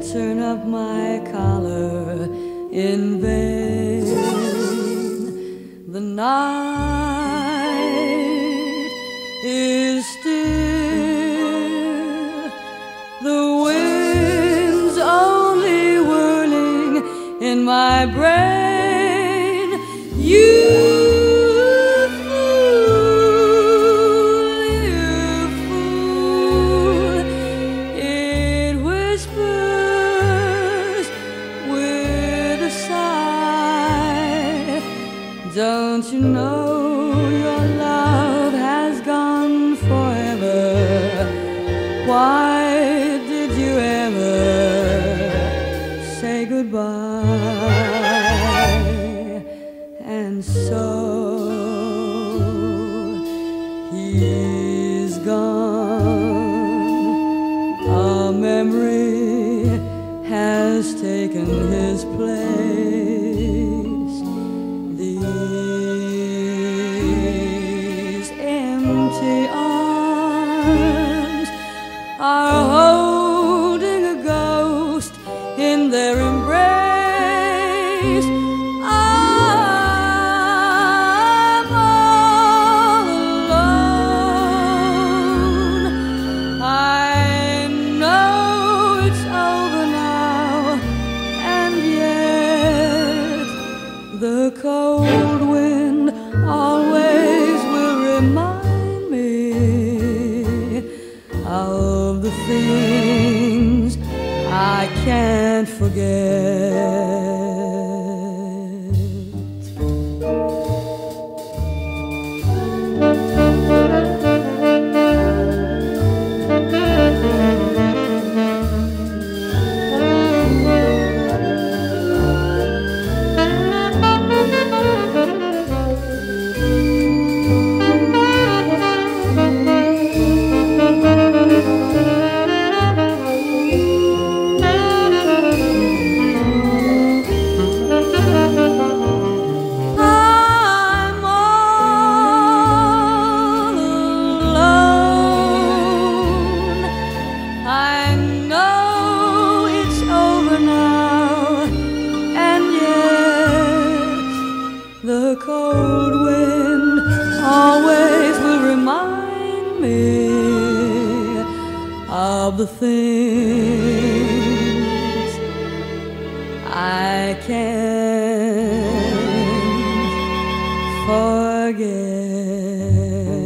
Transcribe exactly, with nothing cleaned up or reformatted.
turn up my collar in vain. The night is still, the wind's only whirling in my brain. You don't you know your love has gone forever? Why did you ever say goodbye? And so he's gone, a memory has taken his place. Arms are holding a ghost in their embrace. I'm all alone. I know it's over now, and yet the cold wind always will remind of the things I can't forget. The cold wind always will remind me of the things I can't forget.